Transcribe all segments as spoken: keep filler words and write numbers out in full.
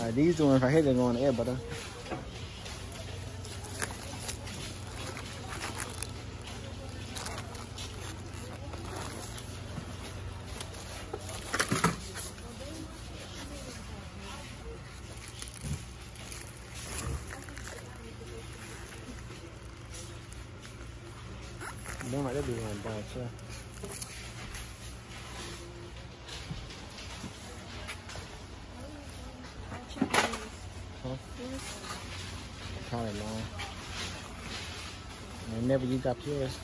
Alright, these ones right here, they're going to air butter. Don't like that be one down, sure. Huh? Probably long. Whenever you got yours.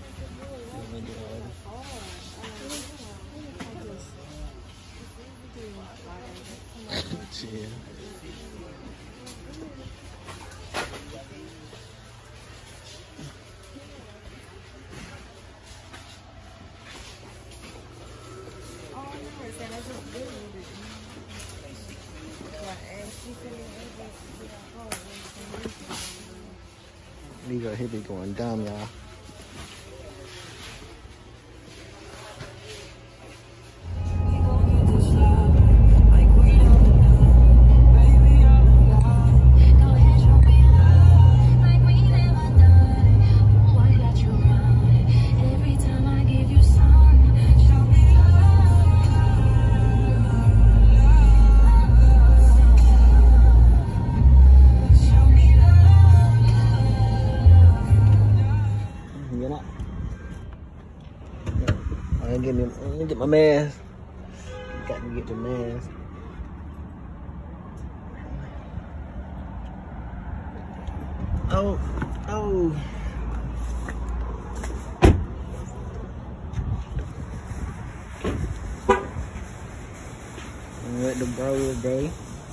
Chill. These are here be going dumb, y'all. Get me, let me get my mask. Got to get the mask. Oh, oh. I'm with the bro today.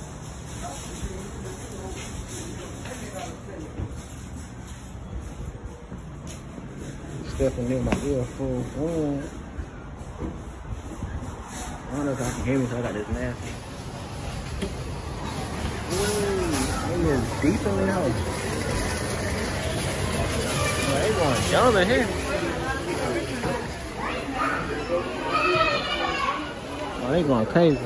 Stuffing in my ear full. Oh. I don't know if I can hear me, so I got this mask. Ooh, it is deep in the house. Oh, they going dumb in here. Oh, they going crazy.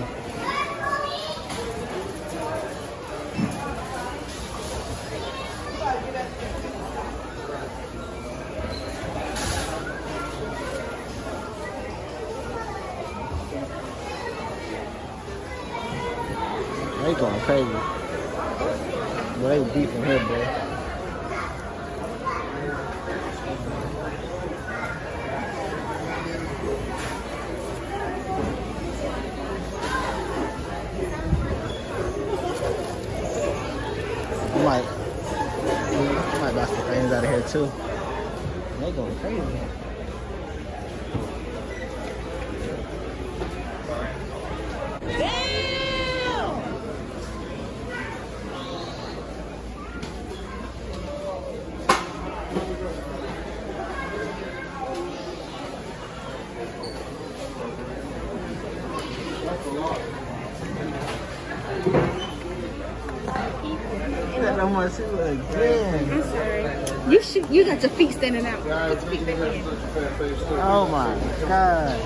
They going crazy. Boy, they deep in here, boy. I might, I might buy some things out of here too. They going crazy. I want to see it again. I'm sorry. You should. You got your feet standing out. Put your feet back in. Oh my god.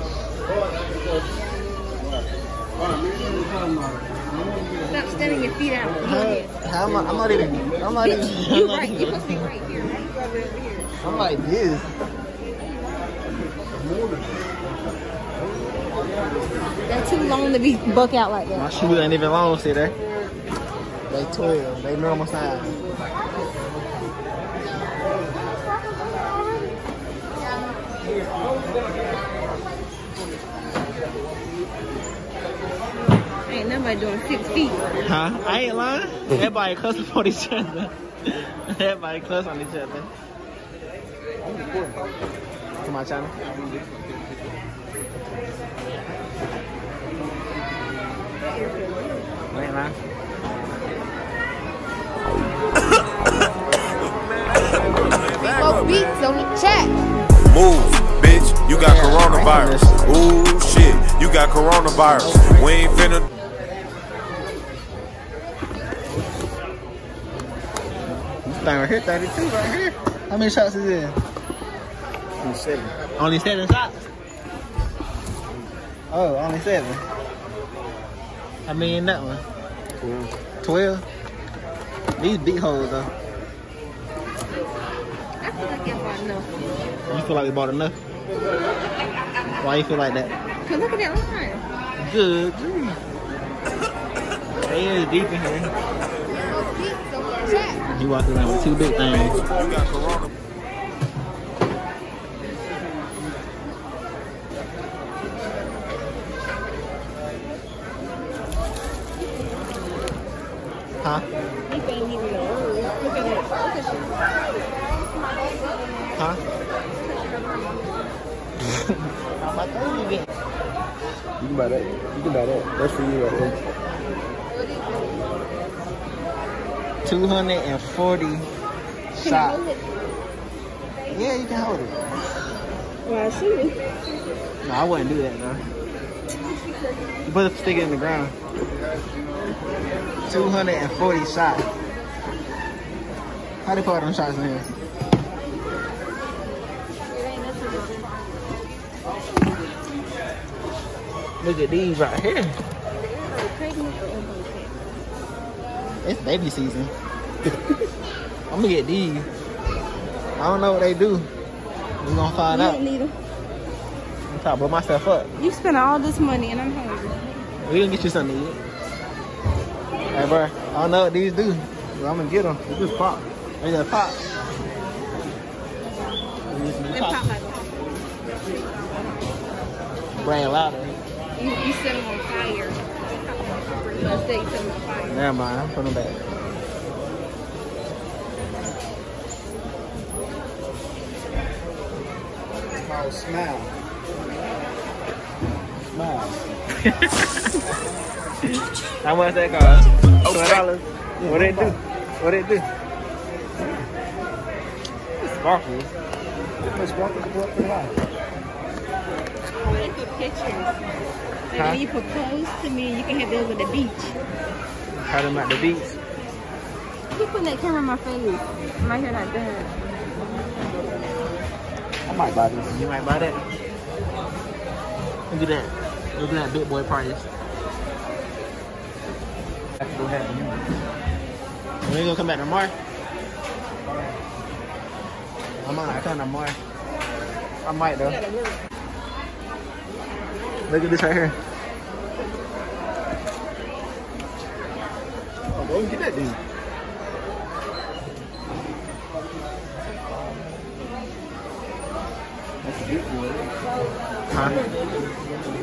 Stop standing your feet out. How, how am I? I'm not even. I'm not even. You're right. You're supposed to be right here. Right? You over here. I'm like this. That's too long to be buck out like that. My shoes ain't even long, see there? They twelve, they normal size. Ain't nobody doing six feet. Huh? I ain't lying. Everybody cuss on each other. Everybody cuss on each other. To my channel. I ain't lying. Smoke beats on the chat. Move, bitch, you got coronavirus. Ooh, shit, you got coronavirus. We ain't finna. This thing right here, thirty-two right here. How many shots is it? Only seven. Only seven shots? Oh, only seven. I mean that one. twelve. twelve? These big holes though. I feel like I bought enough. You feel like we bought enough? Why you feel like that? Cause look at that line. Good. It is deep in here. He walked around with two big things. You got corona. Huh? He ain't even know. Look at it. Look at you. Huh? I told you again. You can buy that. You can buy that. That's for you right there. two hundred forty Can I shots. hold it? Yeah, you can hold it. Well, I shoot it. No, I wouldn't do that though. You put a stick in the ground. two hundred forty shots. How do you put them shots in here? Look at these right here. It's baby season. I'm gonna get these. I don't know what they do. We're gonna find You out. don't need them. I'm trying to blow myself up. You spent all this money and I'm hungry. We gonna get you something to eat. Hey, bro, I don't know what these do. But I'm gonna get them. It just pop. They just pop. They pop like Brand louder. you, you set them on fire. Let's say you set them on fire. Never mind, I'm putting them back. Oh, smile. Smile. How much that cost? Twenty dollars. What it do? What it do? Sparkles. Let's walk up the line. They put pictures. And Huh? when you propose to me, you can have those at the beach. Had them at the beach. You putting that camera in my face. I'm right here not done. I might buy this. You might buy that. Look at that. Look at that big boy price. That's what happened. We ain't gonna come back tomorrow. I might not come tomorrow. I might though. Gotta work. Look at this right here. Oh, go and get that dude. That's a big boy. Huh?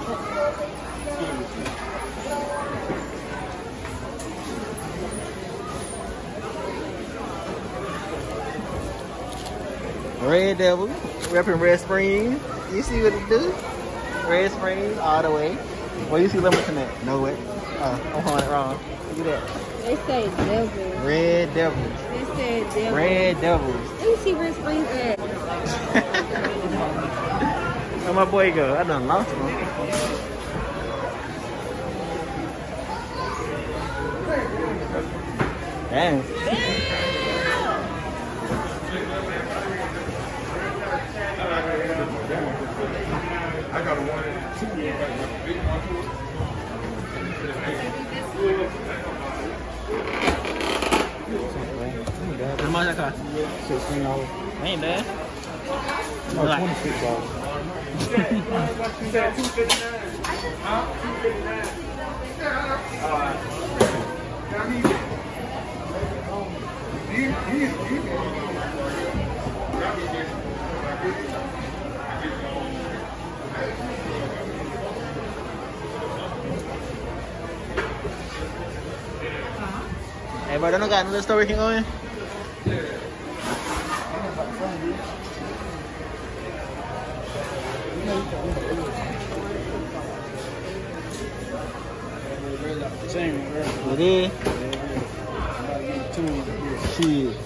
Red Devil, repping Red Springs. You see what it do? Red Springs all the way. Well, you see Lumberton at? No way. Oh, I'm holding it wrong. Look at that. They say devil. Red Devils. They said devil. Red Devils. Let me see where Springs at. Where my boy go? I done lost him. Damn. I got a one and two. Big one, two. How much that cost? Sixteen dollars. Ain't bad. No, Like- twenty-six dollars. You said two fifty-nine. Huh? two fifty-nine. Alright. Now he. You, you, you. Hey, bro, don't got another store we can go in? Same. It is? Shit.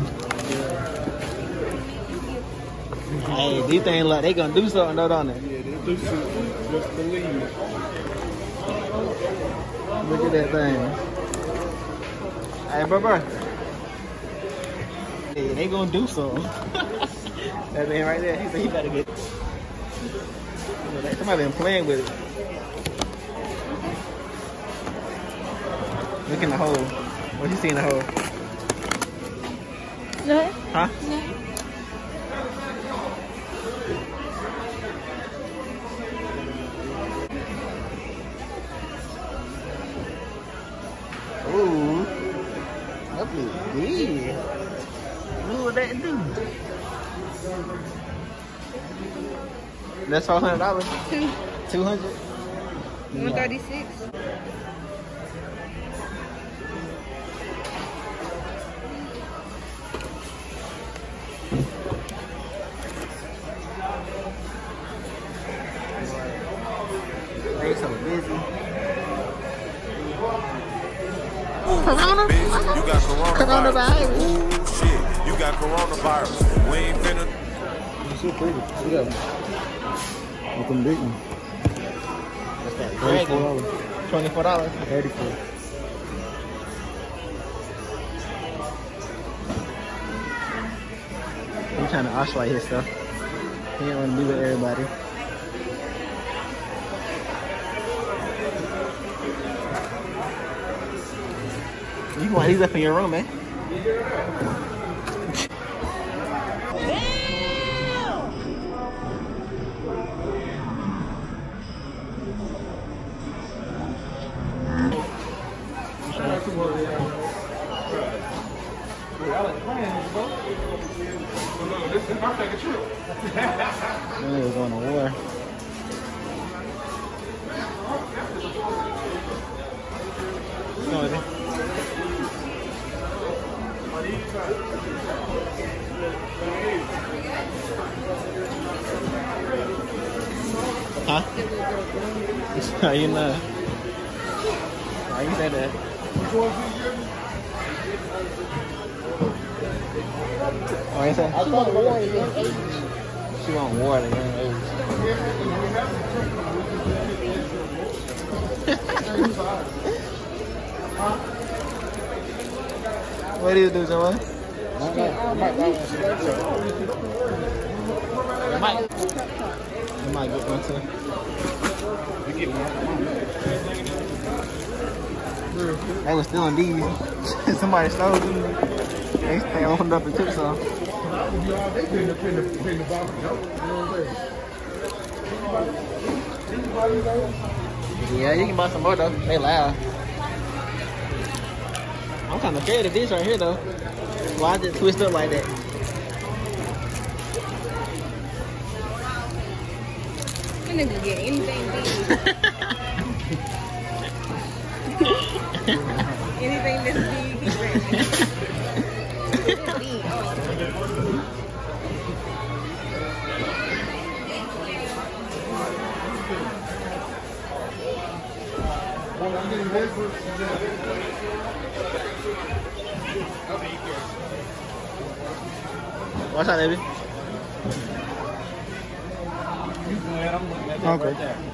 Hey, these things like they gonna do something though, don't they? Yeah, they do something. Just believe. Look at that thing. Hey, bro, bro. Hey, they gonna do something. That man right there, he said he better get. Somebody been playing with it. Look in the hole. What you see in the hole? No. Huh? No. Ooh. That looks good. Look what that do. That's four hundred dollars. Two. Two hundred. One thirty-six. They so busy. Corona? Bitch, you got coronavirus. Coronavirus. Ooh, shit. You got coronavirus. We ain't finna. It's so pretty. Look at them. Look them big ones. What's that? Thirty-four dollars. Twenty-four dollars. Thirty-four. I'm trying to oscillate his stuff. He don't want to be with everybody. You can want these up in your room, man. They were going to war. Come with me. Huh? How you know? Why you say that? Why you say? She want war at a young age. She want war at a young age. What do you do, Joey? I might buy one. I might. I might get one too. You get one. They was stealing these. Somebody stole these. They, they opened up and took some. Yeah, you can buy some more though. They loud. I'm kind of scared of this right here though. Why is it twist up like that? That nigga get anything big. Anything that's big, he's ready. It's big. What's that, baby? Okay.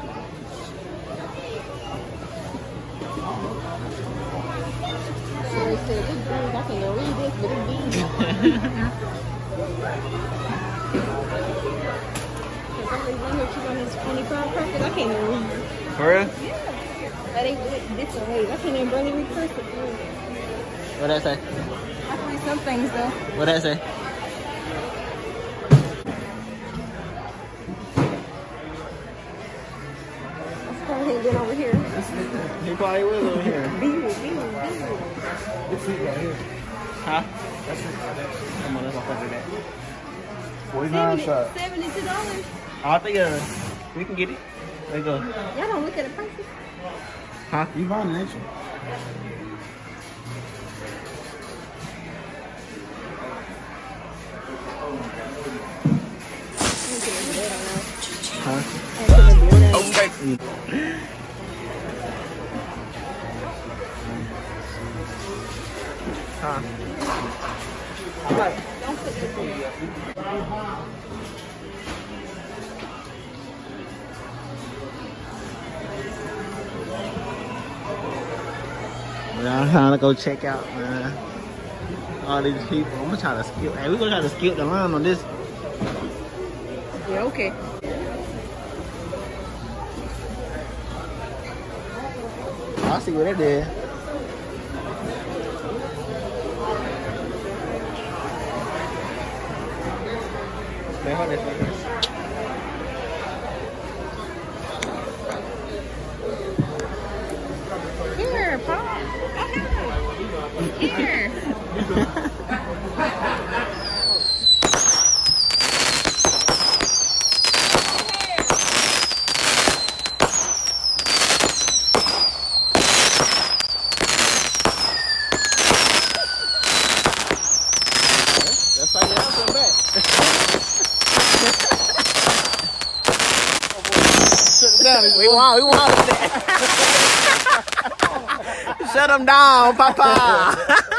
So they said, this big, I can't read this, but it's big. For some reason, I heard you on these twenty-five crackers, I can't even read. For real? Yeah. But they do it different ways. I can't even barely read cursive. What that say? I can read some things, though. What that say? That's probably ain't been over here. He probably was over here. Beer, beer, beer. It's it right here. Huh? That's it. Come on, let's not fuck with that. forty-nine shot. seventy-two dollars. I think uh, we can get it. Let's go. Y'all don't look at the prices. Huh? You buying it, ain't you? Huh? Okay. Huh? I'm like, I'm trying to go check out, man. All these people. I'm gonna try to skip. Hey, we're gonna try to skip the line on this. Yeah, okay. I'll see what they did. Mejor eso. Here, Paul. Here. That's how you answer back. Shut it down. We want, we want that. Shut him down, Papa.